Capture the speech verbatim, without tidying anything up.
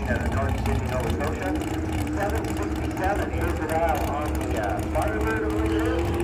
sixty-seven, North Sydney, Nova Scotia. seven sixty-seven, here's the dial on the uh, Firebird, I believe it is.